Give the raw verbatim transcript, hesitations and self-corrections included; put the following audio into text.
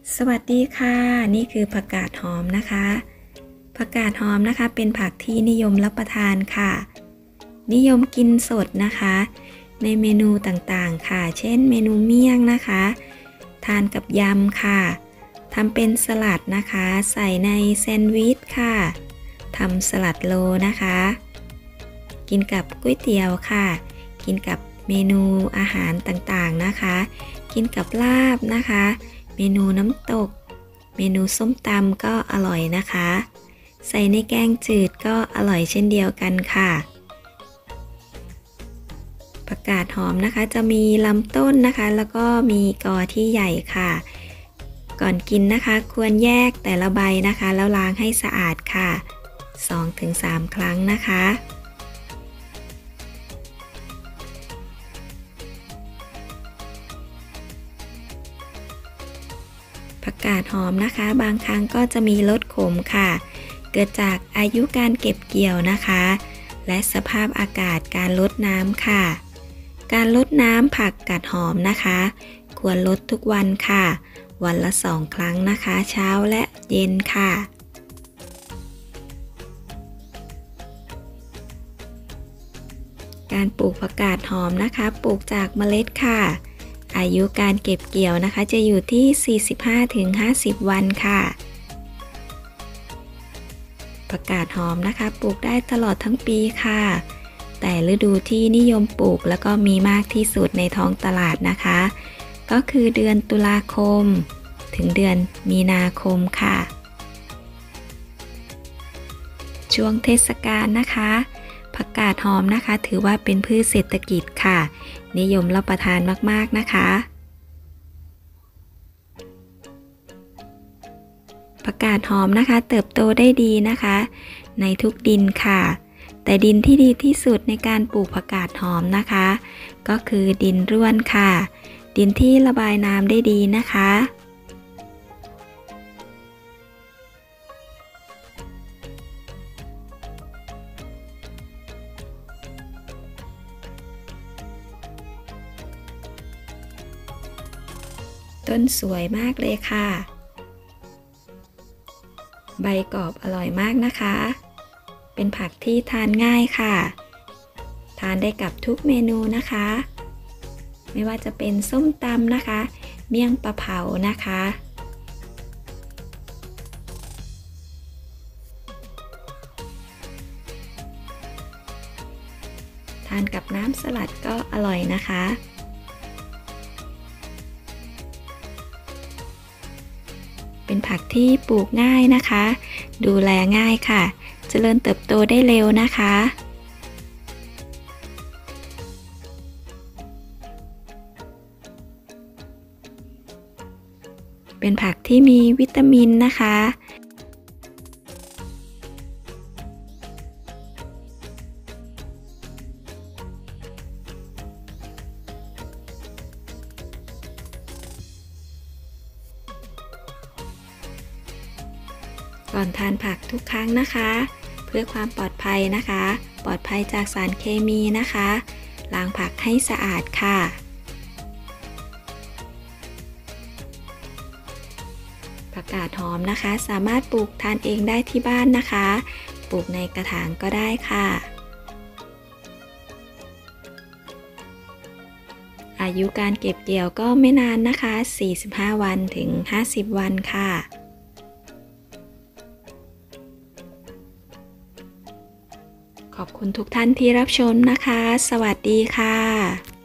สวัสดีค่ะนี่คือผักกาดหอมนะคะผักกาดหอมนะคะเป็นผักที่นิยมรับประทานค่ะนิยมกินสดนะคะในเมนูต่างๆค่ะเช่นเมนูเมี่ยงนะคะทานกับยำค่ะทำเป็นสลัดนะคะใส่ในแซนด์วิชค่ะทำสลัดโลนะคะกินกับก๋วยเตี๋ยวค่ะกินกับเมนูอาหารต่างๆนะคะกินกับลาบนะคะเมนูน้ำตกเมนูส้มตำก็อร่อยนะคะใส่ในแกงจืดก็อร่อยเช่นเดียวกันค่ะผักกาดหอมนะคะจะมีลำต้นนะคะแล้วก็มีกอที่ใหญ่ค่ะก่อนกินนะคะควรแยกแต่ละใบนะคะแล้วล้างให้สะอาดค่ะ สองถึงสาม ครั้งนะคะผักกาดหอมนะคะบางครั้งก็จะมีรสขมค่ะเกิดจากอายุการเก็บเกี่ยวนะคะและสภาพอากาศการลดน้ำค่ะการลดน้ำผักกาดหอมนะคะควรลดทุกวันค่ะวันละสองครั้งนะคะเช้าและเย็นค่ะการปลูกผักกาดหอมนะคะปลูกจากเมล็ดค่ะอายุการเก็บเกี่ยวนะคะจะอยู่ที่ สี่สิบห้าถึงห้าสิบ วันค่ะผักกาดหอมนะคะปลูกได้ตลอดทั้งปีค่ะแต่ฤดูที่นิยมปลูกแล้วก็มีมากที่สุดในท้องตลาดนะคะก็คือเดือนตุลาคมถึงเดือนมีนาคมค่ะช่วงเทศกาลนะคะผักกาดหอมนะคะถือว่าเป็นพืชเศรษฐกิจค่ะนิยมรับประทานมากๆนะคะผักกาดหอมนะคะเติบโตได้ดีนะคะในทุกดินค่ะแต่ดินที่ดีที่สุดในการปลูกผักกาดหอมนะคะก็คือดินร่วนค่ะดินที่ระบายน้ำได้ดีนะคะต้นสวยมากเลยค่ะใบกรอบอร่อยมากนะคะเป็นผักที่ทานง่ายค่ะทานได้กับทุกเมนูนะคะไม่ว่าจะเป็นส้มตำนะคะเมี่ยงปลาเผานะคะทานกับน้ำสลัดก็อร่อยนะคะเป็นผักที่ปลูกง่ายนะคะดูแลง่ายค่ะเจริญเติบโตได้เร็วนะคะเป็นผักที่มีวิตามินนะคะก่อนทานผักทุกครั้งนะคะเพื่อความปลอดภัยนะคะปลอดภัยจากสารเคมีนะคะล้างผักให้สะอาดค่ะผักกาดหอมนะคะสามารถปลูกทานเองได้ที่บ้านนะคะปลูกในกระถางก็ได้ค่ะอายุการเก็บเกี่ยวก็ไม่นานนะคะสี่สิบห้าวันถึงห้าสิบวันค่ะขอบคุณทุกท่านที่รับชมนะคะสวัสดีค่ะ